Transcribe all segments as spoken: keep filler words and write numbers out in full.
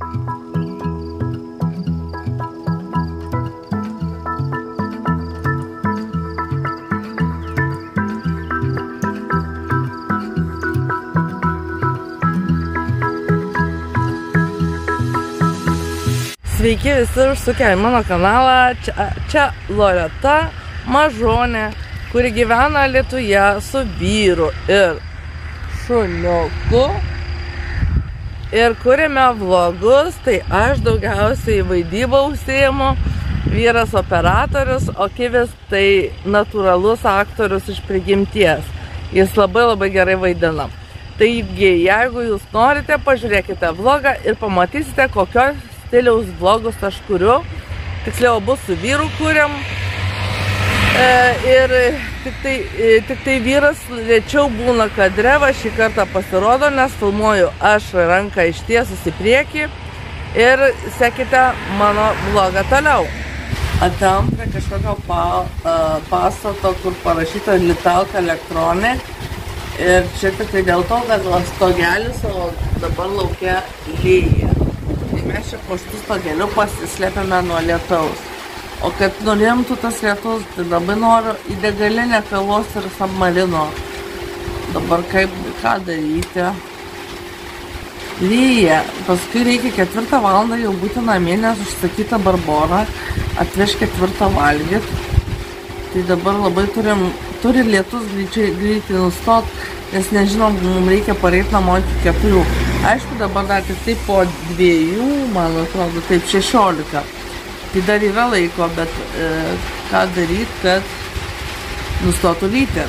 Sveiki visi užsukę į mano kanalą, čia, čia Loreta Mažonė, kuri gyvena Alytuje su vyru ir šuniuku. Ir kuriame vlogus, tai aš daugiausiai vaidybą užsiimu, vyras operatorius, o Kivis tai natūralus aktorius iš prigimties. Jis labai labai gerai vaidina. Taigi, jeigu jūs norite, pažiūrėkite vlogą ir pamatysite, kokios stiliaus vlogus aš kuriu. Tiksliau, abu su vyru kuriam. E, ir tik tai, tik tai vyras lėčiau būna kadre, va šį kartą pasirodo, nes filmuoju aš ranką ištiesus į priekį. Ir sekite mano vlogą toliau. Atėjom prie kažkokio pa, pastato, kur parašyta Litalk Electronic. Ir čia tik tai dėl to, kad stogelis, o dabar laukia lyja. Tai mes čia po šitų stogelių pasislėpėme nuo lietaus. O kad nurimtų tas lietus, tai labai noriu į degalinę kavos ir submarino. Dabar kaip, ką daryti? Lyja. Paskui reikia ketvirtą valandą jau būti namie, nes užsakyta Barbora atveš ketvirtą valgyt. Tai dabar labai turim, turi lietus greičiai, greitai nustot, nes nežinom, mums reikia pareiti namo iki keturių. Aišku, dabar dar tik taip po dviejų, man atrodo, taip šešiolika. Tai dar yra laiko, bet e, ką daryti, kad nustotų lyti.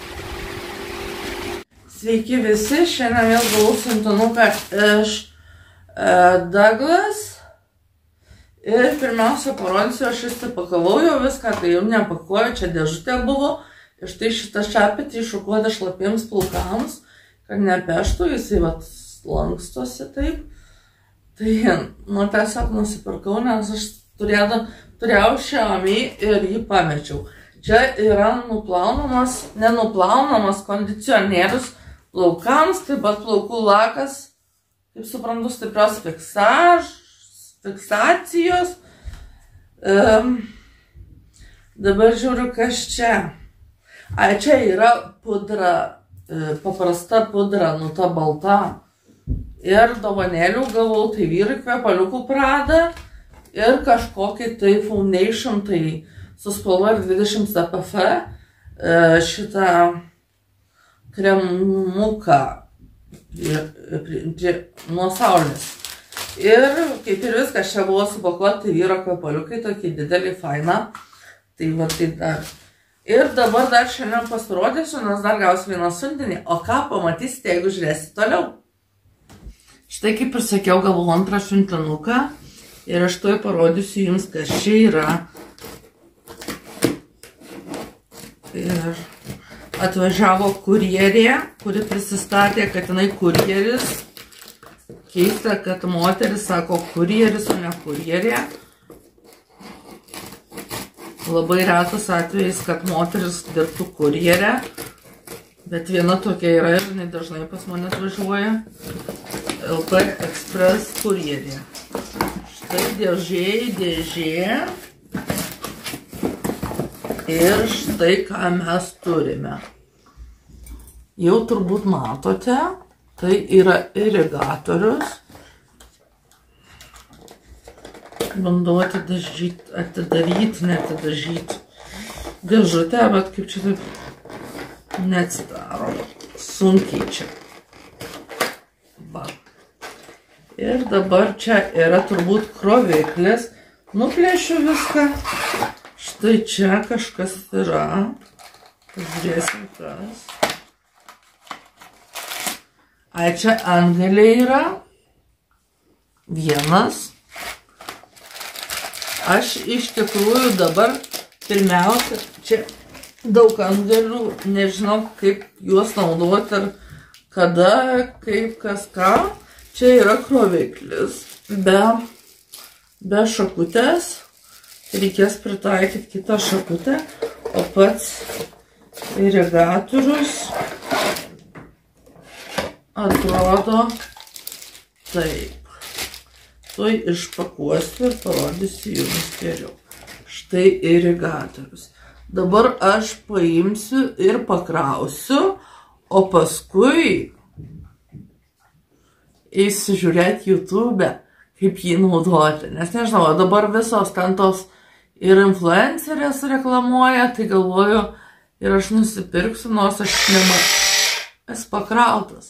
Sveiki visi, šiandien vėl gavau siuntinuką iš e, Douglas. Ir pirmiausia parodysiu, aš vis tai pakavau jau viską, tai jau nepakuoju, čia dėžutė buvo. Ir štai šitą šapetį iššukuota šlapiems plaukams, kad nepeštų, jisai vat lankstosi taip. Tai, nu, tiesiog nusipirkau, nes aš turėdų, turėjau Xiaomi ir jį pamečiau. Čia yra nuplaunamas, nenuplaunamas kondicionierius plaukams, taip pat plaukų lakas, kaip suprantu, stiprios fiksaž, fiksacijos. Um, dabar žiūriu, kas čia. A, čia yra pudra, paprasta pudra, nu ta balta. Ir dovanėlių gavau, tai vyrui kvepaliukų Prada ir kažkokį tai foundation, tai su spalva ir dvidešimt D P F šitą kremuką nuo saulės. Ir kaip ir viskas čia buvo supakuoti vyro kvepaliukai, tokį didelį fainą. Tai va tai dar. Ir dabar dar šiandien pasirodysiu, nes dar gausiu vieną siuntinį. O ką pamatysite, jeigu žiūrėsite toliau? Štai kaip ir sakiau, gavau antrą siuntinuką. Ir aš tuoj parodysiu jums, kas čia yra. Ir atvažiavo kurjerė, kuri prisistatė, kad jinai kurjeris. Keista, kad moteris sako kurjeris, o ne kurjerė. Labai retas atvejais, kad moteris dirbtų kurjerę. Bet viena tokia yra ir jinai dažnai pas mane atvažiuoja. L P Express kurjerė. Štai dėžė, dėžė. Ir štai ką mes turime. Jau turbūt matote, tai yra irigatorius. Bandau atidažyti, atidaryti, neatidažyti dėžutę, bet kaip čia taip neatsidaro. Sunkiai čia. Va. Ir dabar čia yra turbūt kroviklis. Nuplėšiu viską. Štai čia kažkas yra. Pažiūrėsim kas. Ai, čia antgaliai yra. Vienas. Aš iš tikrųjų dabar pirmiausia, čia daug antgalių, nežinau kaip juos naudoti ir kada, kaip, kas ką. Čia yra kroviklis be, be šakutės. Reikės pritaikyti kitą šakutę, o pats irigatorius atrodo taip. tuoj išpakuosiu ir parodysiu jums geriau. Štai irigatorius. Dabar aš paimsiu ir pakrausiu, o paskui eisiu žiūrėti YouTube, kaip jį naudoti. Nes nežinau, dabar visos ten tos ir influencerės reklamuoja, tai galvoju, ir aš nusipirksiu, nors aš nema... esu pakrautas.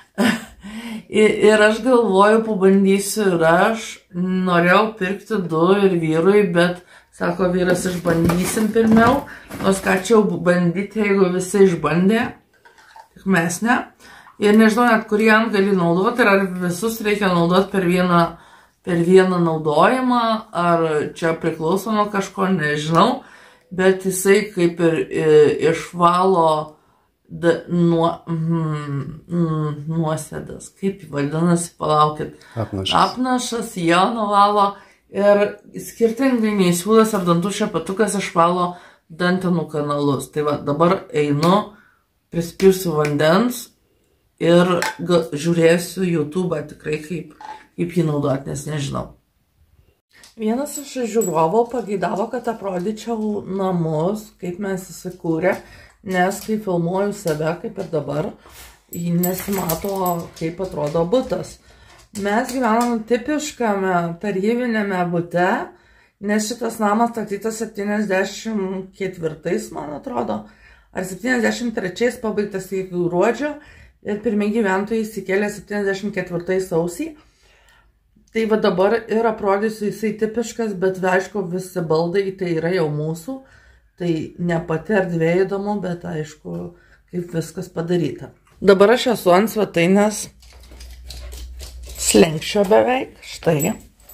Ir aš galvoju, pabandysiu ir aš. Norėjau pirkti du ir vyrui, bet sako vyras, išbandysim pirmiau. Nors ką čia jau bandyti, jeigu visi išbandė, tik mes ne. Ir nežinau net, kurį ant gali naudoti, ar visus reikia naudoti per vieną, per vieną naudojimą, ar čia priklauso nuo kažko, nežinau. Bet jisai kaip ir išvalo da, nuo, mm, mm, nuosėdas. Kaip vadinasi, palaukit. Apnašas. Apnašas, jo nuvalo. Ir skirtingai nei siūlas ar dantų šepetukas išvalo dantenų kanalus. Tai va, dabar einu, prispirsiu vandens ir žiūrėsiu YouTube tikrai, kaip, kaip jį naudoti, nes nežinau. Vienas iš žiūrovų pageidavo, kad aprodyčiau namus, kaip mes įsikūrė, nes kai filmuoju save, kaip ir dabar, nesimato, kaip atrodo butas. Mes gyvename tipiškame tarybinėme bute, nes šitas namas statytas septyniasdešimt ketvirtais, man atrodo, ar septyniasdešimt trečiais pabaigtas iki gruodžio, ir pirmi gyventojai įsikėlė septyniasdešimt ketvirtais sausį. Tai va dabar ir aprodysiu, jisai tipiškas, bet aišku, visi baldai tai yra jau mūsų. Tai ne pati erdvė įdomu, bet aišku, kaip viskas padaryta. Dabar aš esu ant svetainės slenkščio beveik, štai.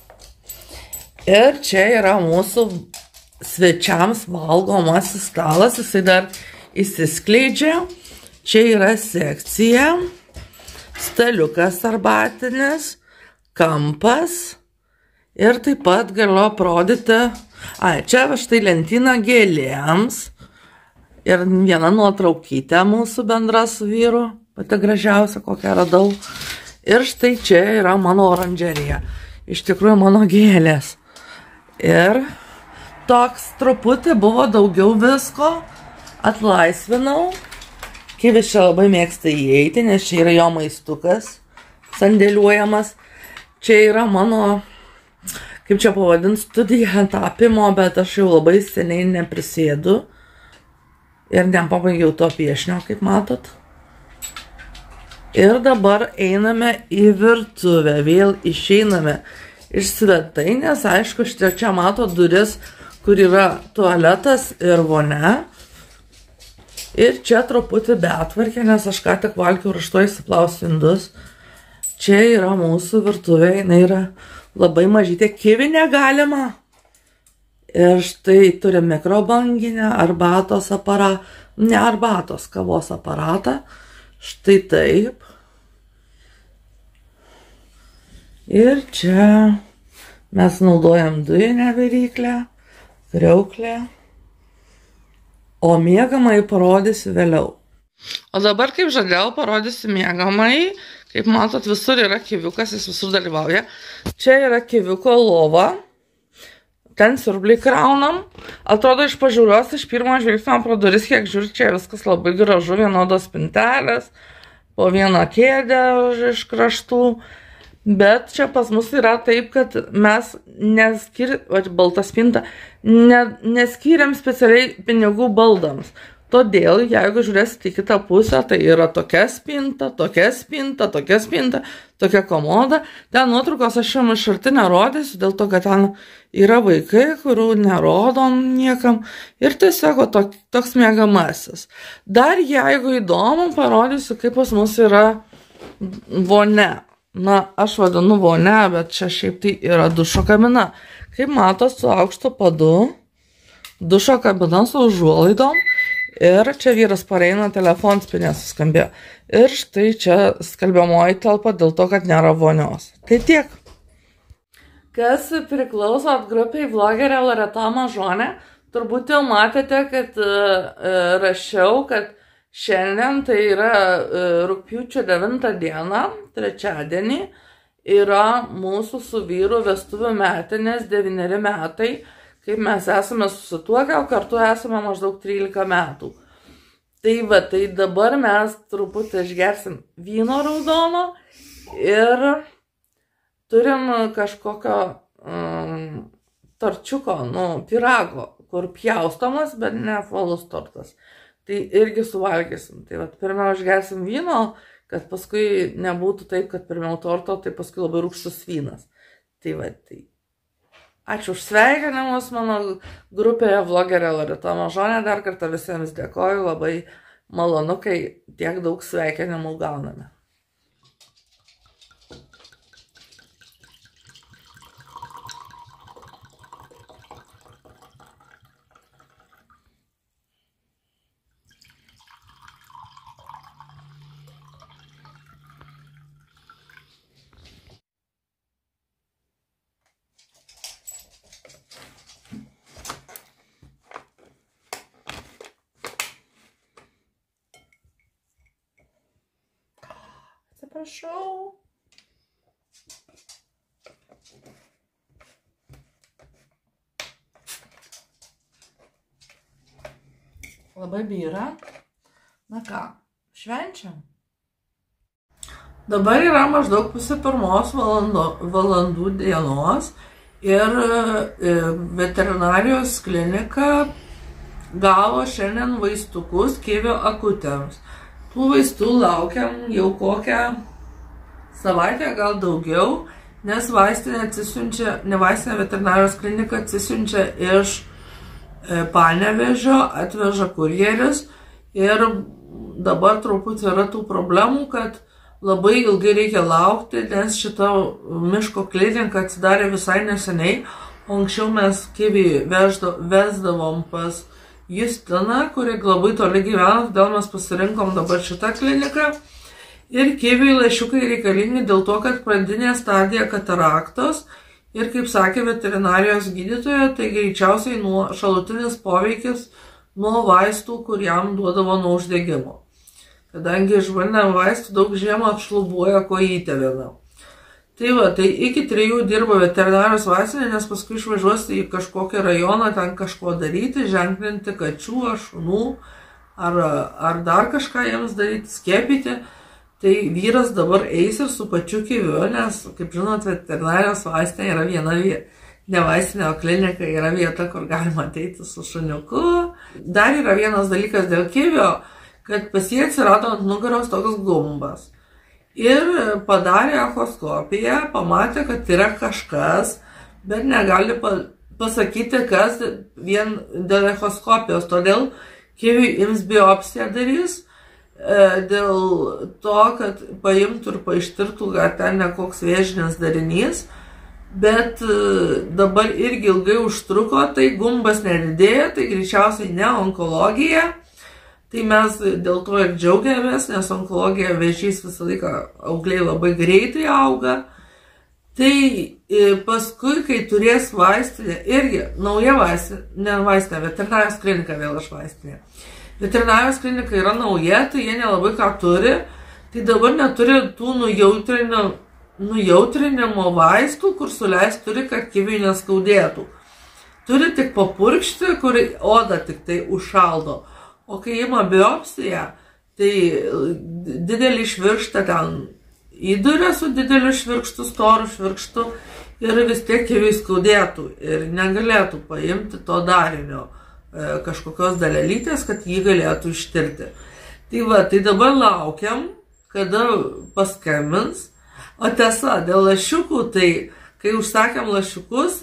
Ir čia yra mūsų svečiams valgomasis stalas, jisai dar įsiskleidžia. Čia yra sekcija, staliukas arbatinis, kampas ir taip pat galiu aprodyti, ai, čia va štai lentyna gėlėms ir viena nuotraukytė mūsų bendra su vyru, pati gražiausia, kokią radau. Ir štai čia yra mano oranžerija, iš tikrųjų mano gėlės. Ir toks truputį buvo daugiau visko, atlaisvinau. Kivis čia labai mėgsta įeiti, nes čia yra jo maistukas sandėliuojamas. Čia yra mano, kaip čia pavadint, studija tapimo, bet aš jau labai seniai neprisėdu. Ir nepabaigiau to piešinio, kaip matot. Ir dabar einame į virtuvę, vėl išeiname iš svetainės. Aišku, štai čia matot duris, kur yra tualetas ir vonia. Ir čia truputį betvarkė, nes aš ką tik valgiau ir aš to įsiplausiu indus. Čia yra mūsų virtuvė, jinai yra labai mažytė, kivi negalima. Ir štai turi mikrobanginę, arbatos aparatą, ne arbatos, kavos aparatą. Štai taip. Ir čia mes naudojam dujinę viryklę, kriauklę. O miegamąjį parodysiu vėliau. O dabar, kaip žadėjau, parodysiu miegamąjį. Kaip matot, visur yra kiviukas, jis visur dalyvauja. Čia yra kiviuko lova. Ten siurbliai kraunam. Atrodo iš pažiūros, iš pirmo žvilgsnio pro duris, kiek žiūri, čia viskas labai gražu. Vienodos spintelės, po vieną kėdę iš kraštų. Bet čia pas mus yra taip, kad mes neskir... va, balta spinta, ne, neskiriam specialiai pinigų baldams. Todėl, jeigu žiūrėsite į kitą pusę, tai yra tokia spinta, tokia spinta, tokia spinta, tokia komoda. Ten nuotraukos aš jums iš arti nerodysiu, dėl to, kad ten yra vaikai, kurių nerodom niekam. Ir tiesiog tok, toks miegamasis. Dar jeigu įdomu, parodysiu, kaip pas mus yra vonia. Na, aš vadinu vonia, bet čia šiaip tai yra dušo kabina. Kaip matot, su aukštu padu, dušo kabina su užuolaidom. Ir čia vyras pareina, telefon spinė suskambėjo. Ir štai čia skalbiamoji talpa dėl to, kad nėra vonios. Tai tiek. Kas priklauso grupiai vlogerė Loreta Mažonė, turbūt jau matėte, kad uh, rašiau, kad šiandien tai yra uh, rugpjūčio devintą dieną, trečiadienį. yra mūsų su vyru vestuvių metinės devyneri metai, kaip mes esame susituokę, o kartu esame maždaug trylika metų. Tai va, tai dabar mes truputį išgersim vyno raudono ir turim kažkokio um, torčiuko, nu, pirago, kur pjaustomas, bet ne apvalus tortas. Tai irgi suvalgysim. Tai va, pirmiau išgersim vyno, kad paskui nebūtų taip, kad pirmiau torto, tai paskui labai rūgštus vynas. Tai va, tai ačiū už sveikinimus mano grupėje vlogerė Loreta Mažonė. Dar kartą visiems dėkoju, labai malonu, kai tiek daug sveikinimų gauname. Atsiprašau. Labai byra. Na ką, švenčiam. Dabar yra maždaug pusė pirmos valandų, valandų dienos ir veterinarijos klinika gavo šiandien vaistukus kivio akutėms. Tų vaistų laukiam jau kokią savaitę, gal daugiau, nes vaistinė atsisiunčia, ne vaistinė, veterinarijos klinika atsisiunčia iš Panevėžio, atveža kurjeris ir dabar truputį yra tų problemų, kad labai ilgai reikia laukti, nes šita miško klinika atsidarė visai neseniai, o anksčiau mes kivį vesdavom pas Justiną, kuri labai toli gyvena, todėl mes pasirinkom dabar šitą kliniką. Ir kiviui lašiukai reikalingi dėl to, kad pradinė stadija kataraktos ir, kaip sakė veterinarijos gydytoja, tai greičiausiai nuo šalutinis poveikis nuo vaistų, kur jam duodavo nuo uždegimo. Kadangi išbandėm vaistų, daug žiemą atšlubuoja kojytė viena. Tai va, tai iki trijų dirba veterinarijos vaistinė, nes paskui išvažiuos į kažkokią rajoną, ten kažko daryti, ženklinti kačių ar šunų, ar, ar dar kažką jiems daryti, skiepyti. Tai vyras dabar eis ir su pačiu kiviu, nes, kaip žinot, veterinarijos vaistinė yra viena vieta, ne vaistinė, o klinika yra vieta, kur galima ateiti su šuniuku. Dar yra vienas dalykas dėl kivio, kad pas jį atsirado ant nugaros toks gumbas. Ir padarė echoskopiją, pamatė, kad yra kažkas, bet negali pasakyti, kas vien dėl echoskopijos. Todėl kiviui ims biopsiją darys, dėl to, kad paimtų ir paištirtų, kad ten ne koks vėžinis darinys. Bet dabar irgi ilgai užtruko, tai gumbas nedidėja, tai greičiausiai ne onkologija. Tai mes dėl to ir džiaugiamės, nes onkologija vėžys visą laiką augliai labai greitai auga. Tai paskui, kai turės vaistinė, irgi nauja vaistinė, ne vaistinė, veterinarijos klinika vėl aš vaistinė. Veterinarijos klinika yra nauja, tai jie nelabai ką turi, tai dabar neturi tų nujautrinimo, nujautrinimo vaistų, kur suleist turi, kad kiviui neskaudėtų. Turi tik papurkšti, kur oda tik tai užšaldo. O kai ima biopsiją, tai didelį švirkštą ten įduria su dideliu švirkštu, storu švirkštu ir vis tiek kiviui skaudėtų ir negalėtų paimti to darinio kažkokios dalelytės, kad jį galėtų ištirti. Tai va, tai dabar laukiam, kada paskambins. O tiesa, dėl lašiukų, tai kai užsakėm lašiukus,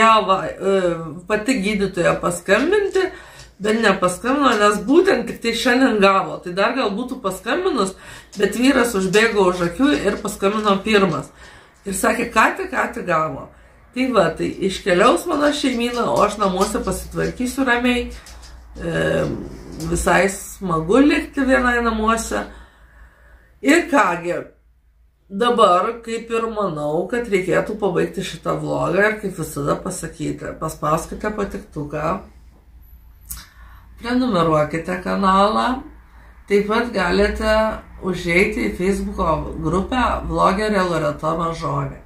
turėjo pati gydytoja paskambinti, bet nepaskambino, nes būtent tik tai šiandien gavo. Tai dar gal būtų paskambinus, bet vyras užbėgo už akių ir paskambino pirmas. Ir sakė, ką tik, ką tik gavo. Tai va, tai iškeliaus mano šeimyna, o aš namuose pasitvarkysiu ramiai. E, visai smagu likti vienai namuose. Ir kągi, dabar kaip ir manau, kad reikėtų pabaigti šitą vlogą ir kaip visada pasakyti, paspauskite patiktuką. Prenumeruokite kanalą, Taip pat galite užeiti į Facebooko grupę vlogerė Loreta Mažonė.